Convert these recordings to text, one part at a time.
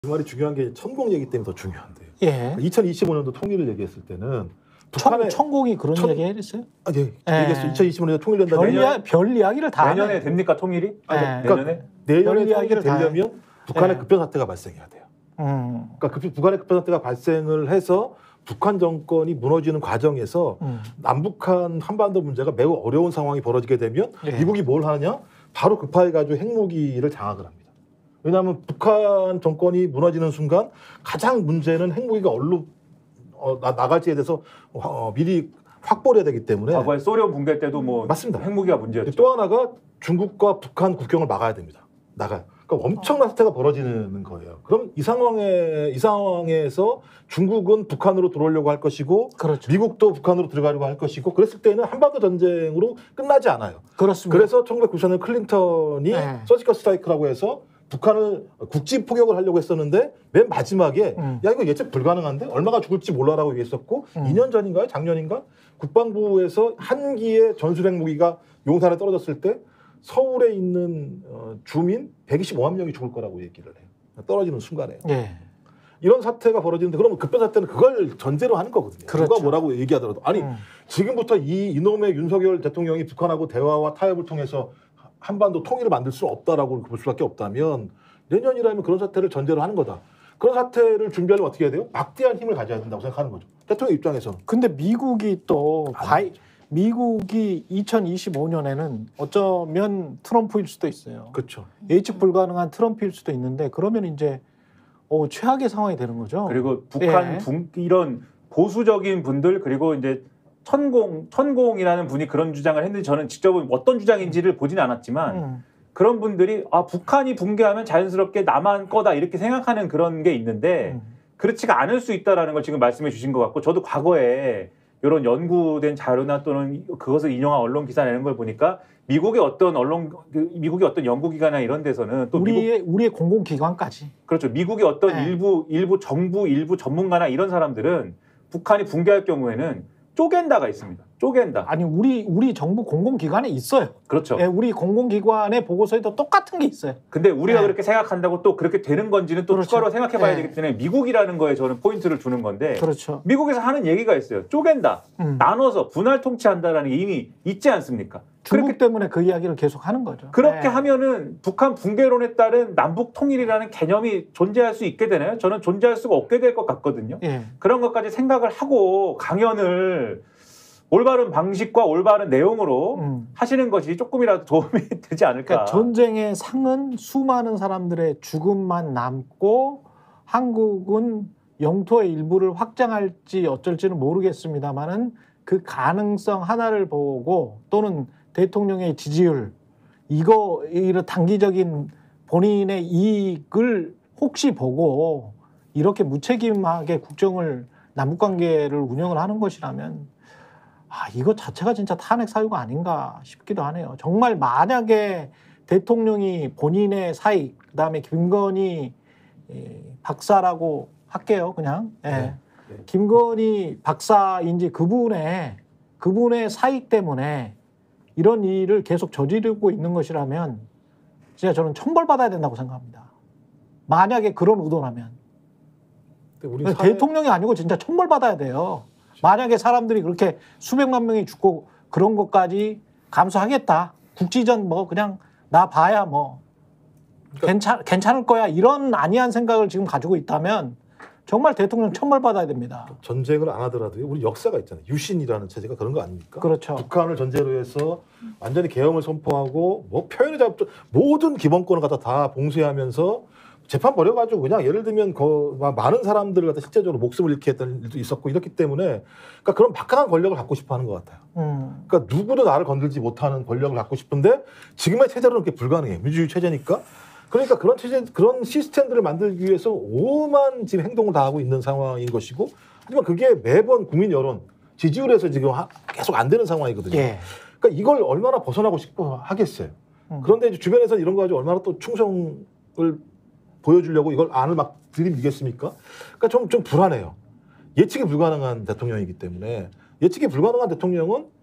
그 말이 중요한 게 천공 얘기 때문에 더 중요한데요. 예. 2025년도 통일을 얘기했을 때는 북한의 천공이 그런 얘기 했어요? 아, 예. 얘기했어요. 2025년에 통일된다. 별 이야기를 다 내년에 하네. 됩니까 통일이? 그러니까 내년에 통일이 되려면 북한의 급변 사태가 발생해야 돼요. 그러니까 북한의 급변 사태가 발생을 해서 북한 정권이 무너지는 과정에서 남북한 한반도 문제가 매우 어려운 상황이 벌어지게 되면 미국이 뭘 하느냐? 바로 급파해가지고 핵무기를 장악을 합니다. 왜냐하면 북한 정권이 무너지는 순간 가장 문제는 핵무기가 어디로 나갈지에 대해서 미리 확보를 해야 되기 때문에 과거에 소련 붕괴 때도 뭐 맞습니다. 핵무기가 문제였죠. 또 하나가 중국과 북한 국경을 막아야 됩니다. 나가요. 그러니까 엄청난 사태가 벌어지는 거예요. 그럼 이 상황에서 중국은 북한으로 들어오려고 할 것이고 그렇죠. 미국도 북한으로 들어가려고 할 것이고 그랬을 때는 한반도 전쟁으로 끝나지 않아요. 그렇습니다. 그래서 1994년 클린턴이 서지컬 스트라이크라고 해서 북한을 국지 포격을 하려고 했었는데 맨 마지막에 야 이거 예측 불가능한데 얼마가 죽을지 몰라라고 얘기했었고 2년 전인가요? 작년인가? 국방부에서 한기의 전술핵 무기가 용산에 떨어졌을 때 서울에 있는 주민 125만 명이 죽을 거라고 얘기를 해요. 떨어지는 순간에. 예. 이런 사태가 벌어지는데 그러면 급변 사태는 그걸 전제로 하는 거거든요. 그렇죠. 누가 뭐라고 얘기하더라도 아니 지금부터 이놈의 윤석열 대통령이 북한하고 대화와 타협을 통해서 한반도 통일을 만들 수는 없다라고 볼 수밖에 없다면 내년이라면 그런 사태를 전제로 하는 거다. 그런 사태를 준비하려면 어떻게 해야 돼요? 막대한 힘을 가져야 된다고 생각하는 거죠. 대통령 입장에서는. 근데 미국이 미국이 2025년에는 어쩌면 트럼프일 수도 있어요. 그렇죠. 예측 불가능한 트럼프일 수도 있는데 그러면 이제 최악의 상황이 되는 거죠. 그리고 북한 이런 보수적인 분들 그리고 이제 천공이라는 분이 그런 주장을 했는데 저는 직접 어떤 주장인지를 보지는 않았지만 그런 분들이 북한이 붕괴하면 자연스럽게 남한 거다 이렇게 생각하는 그런 게 있는데 그렇지가 않을 수 있다라는 걸 지금 말씀해 주신 것 같고 저도 과거에 이런 연구된 자료나 또는 그것을 인용한 언론 기사 내는 걸 보니까 미국의 어떤 연구기관이나 이런 데서는 또 우리의 공공기관까지 그렇죠. 미국의 어떤 일부 정부 일부 전문가나 이런 사람들은 북한이 붕괴할 경우에는 쪼갠다가 있습니다. 쪼갠다. 아니 우리 정부 공공기관에 있어요. 그렇죠. 예, 우리 공공기관의 보고서에도 똑같은 게 있어요. 근데 우리가 그렇게 생각한다고 또 그렇게 되는 건지는 또 추가로 생각해봐야 되기 때문에 미국이라는 거에 저는 포인트를 두는 건데 그렇죠. 미국에서 하는 얘기가 있어요. 쪼갠다. 나눠서 분할 통치한다라는 게 이미 있지 않습니까? 중국 때문에 그 이야기를 계속 하는 거죠. 그렇게 하면은 북한 붕괴론에 따른 남북 통일이라는 개념이 존재할 수 있게 되나요? 저는 존재할 수가 없게 될 것 같거든요. 그런 것까지 생각을 하고 강연을 올바른 방식과 올바른 내용으로 하시는 것이 조금이라도 도움이 되지 않을까. 그러니까 전쟁의 상은 수많은 사람들의 죽음만 남고 한국은 영토의 일부를 확장할지 어쩔지는 모르겠습니다만은 그 가능성 하나를 보고 또는 대통령의 지지율 이런 단기적인 본인의 이익을 혹시 보고 이렇게 무책임하게 국정을 남북관계를 운영을 하는 것이라면 이거 자체가 진짜 탄핵 사유가 아닌가 싶기도 하네요. 정말 만약에 대통령이 본인의 사익 그다음에 김건희 박사라고 할게요. 그냥 김건희 박사인지 그분의 사익 때문에 이런 일을 계속 저지르고 있는 것이라면 진짜 저는 처벌받아야 된다고 생각합니다. 만약에 그런 의도라면. 대통령이 아니고 진짜 처벌받아야 돼요. 만약에 사람들이 그렇게 수백만 명이 죽고 그런 것까지 감수하겠다. 국지전 그냥 나 봐야 괜찮을 거야. 이런 안이한 생각을 지금 가지고 있다면 정말 대통령 처벌받아야 됩니다. 전쟁을 안 하더라도 우리 역사가 있잖아요. 유신이라는 체제가 그런 거 아닙니까? 그렇죠. 북한을 전제로 해서 완전히 계엄을 선포하고 표현의 자유 모든 기본권을 갖다 다 봉쇄하면서 재판 벌여가지고 그냥 예를 들면 많은 사람들을 갖다 실제적으로 목숨을 잃게 했던 일도 있었고 이렇기 때문에 그러니까 그런 막강한 권력을 갖고 싶어하는 것 같아요. 그러니까 누구도 나를 건들지 못하는 권력을 갖고 싶은데 지금의 체제로는 그게 불가능해. 민주주의 체제니까. 그러니까 그런 시스템들을 만들기 위해서 오만 지금 행동을 다 하고 있는 상황인 것이고 하지만 그게 매번 국민 여론 지지율에서 지금 계속 안 되는 상황이거든요. 그러니까 이걸 얼마나 벗어나고 싶어 하겠어요. 그런데 이제 주변에서 이런 거 가지고 얼마나 또 충성을 보여주려고 이걸 안을 막 들이밀겠습니까? 그러니까 좀 불안해요. 예측이 불가능한 대통령이기 때문에 예측이 불가능한 대통령은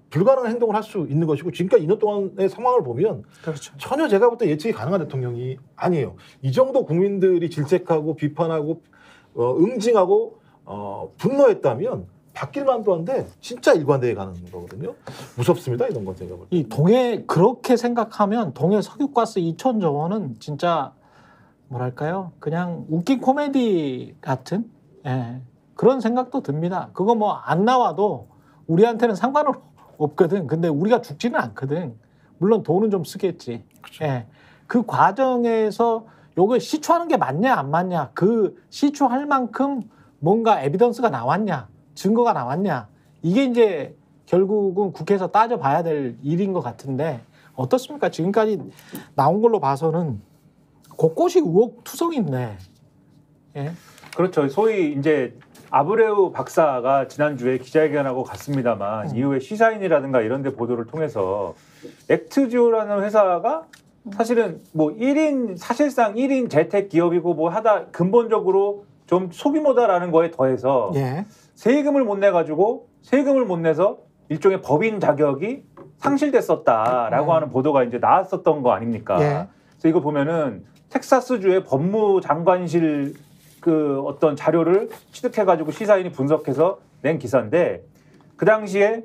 불가능한 행동을 할 수 있는 것이고 지금까지 2년 동안의 상황을 보면 그렇죠. 전혀 제가 볼 때 예측이 가능한 대통령이 아니에요. 이 정도 국민들이 질책하고 비판하고 응징하고 분노했다면 바뀔 만도 한데 진짜 일관되게 가는 거거든요. 무섭습니다. 이런 건 제가 볼 때. 이 동해 그렇게 생각하면 동해 석유가스 2,000조 원은 진짜 뭐랄까요? 그냥 웃긴 코미디 같은 그런 생각도 듭니다. 그거 뭐 안 나와도 우리한테는 상관은 없거든. 근데 우리가 죽지는 않거든. 물론 돈은 좀 쓰겠지. 그 과정에서 요거 시초하는 게 맞냐 안 맞냐, 그 시초할 만큼 뭔가 에비던스가 나왔냐, 증거가 나왔냐, 이게 이제 결국은 국회에서 따져봐야 될 일인 것 같은데 어떻습니까? 지금까지 나온 걸로 봐서는 곳곳이 의혹 투성인데. 그렇죠. 소위 이제 아브레우 박사가 지난주에 기자회견하고 갔습니다만 이후에 시사인이라든가 이런 데 보도를 통해서 액트지오라는 회사가 사실은 뭐 1인 사실상 1인 재택 기업이고 뭐 하다 근본적으로 좀 소규모다라는 거에 더해서 세금을 못 내가지고 세금을 못 내서 일종의 법인 자격이 상실됐었다라고 하는 보도가 이제 나왔었던 거 아닙니까? 그래서 이거 보면은 텍사스주의 법무장관실 그 어떤 자료를 취득해가지고 시사인이 분석해서 낸 기사인데 그 당시에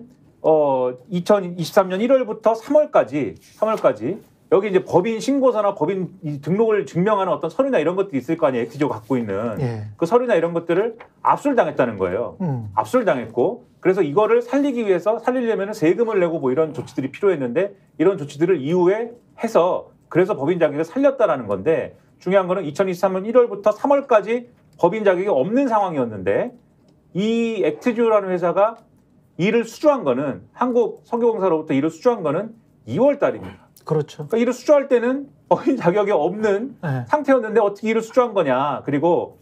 2023년 1월부터 3월까지 여기 이제 법인 신고서나 법인 등록을 증명하는 어떤 서류나 이런 것들이 있을 거 아니에요. 액티지오가 갖고 있는 그 서류나 이런 것들을 압수당했다는 거예요. 압수당했고 그래서 이거를 살리려면 세금을 내고 뭐 이런 조치들이 필요했는데 이런 조치들을 이후에 해서 그래서 법인 자격을 살렸다라는 건데 중요한 거는 2023년 1월부터 3월까지 법인 자격이 없는 상황이었는데 이 액트지오라는 회사가 일을 수주한 거는 한국 석유공사로부터 일을 수주한 거는 2월 달입니다. 그렇죠. 그러니까 일을 수주할 때는 법인 자격이 없는 상태였는데 어떻게 일을 수주한 거냐. 그리고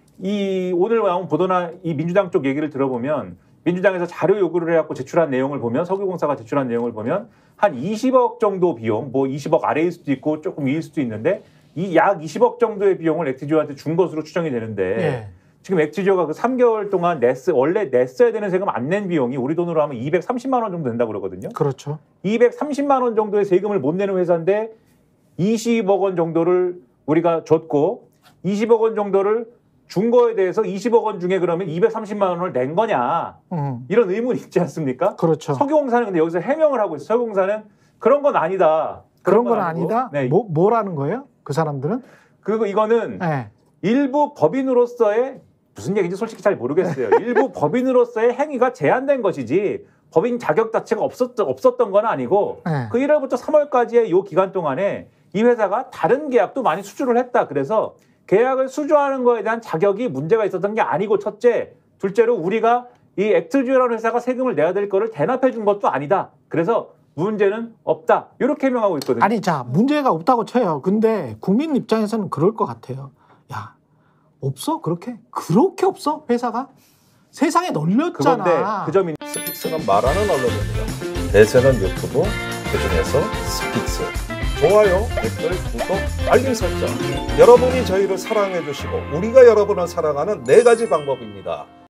이 오늘 나온 보도나 이 민주당 쪽 얘기를 들어보면 민주당에서 자료 요구를 해갖고 제출한 내용을 보면 석유공사가 제출한 내용을 보면 한 20억 정도 비용, 뭐 20억 아래일 수도 있고 조금 위일 수도 있는데 이 약 20억 정도의 비용을 액티지오한테 준 것으로 추정이 되는데 지금 액티지오가 그 3개월 동안 원래 냈어야 되는 세금 안 낸 비용이 우리 돈으로 하면 230만 원 정도 된다고 그러거든요. 그렇죠. 230만 원 정도의 세금을 못 내는 회사인데 20억 원 정도를 우리가 줬고 20억 원 정도를 준 거에 대해서 20억 원 중에 그러면 230만 원을 낸 거냐 이런 의문이 있지 않습니까? 그렇죠. 석유공사는 근데 여기서 해명을 하고 있어요. 석유공사는 그런 건 아니다. 그런 건 아니다? 네. 뭐라는 거예요? 그 사람들은? 그리고 이거는 일부 법인으로서의 무슨 얘기인지 솔직히 잘 모르겠어요. 일부 법인으로서의 행위가 제한된 것이지 법인 자격 자체가 없었던 건 아니고 그 1월부터 3월까지의 이 기간 동안에 이 회사가 다른 계약도 많이 수주를 했다. 그래서 계약을 수주하는 거에 대한 자격이 문제가 있었던 게 아니고 첫째, 둘째로 우리가 이 액트지오라는 회사가 세금을 내야 될 거를 대납해 준 것도 아니다. 그래서 문제는 없다. 이렇게 해명하고 있거든요. 아니 자 문제가 없다고 쳐요. 근데 국민 입장에서는 그럴 것 같아요. 야 없어? 그렇게 없어? 회사가? 세상에 널렸잖아. 그런데 그 점이 스픽스는 말하는 언론입니다. 대세는 유튜브, 그중에서 스픽스. 좋아요, 댓글, 구독, 알림 설정. 여러분이 저희를 사랑해 주시고 우리가 여러분을 사랑하는 4가지 방법입니다.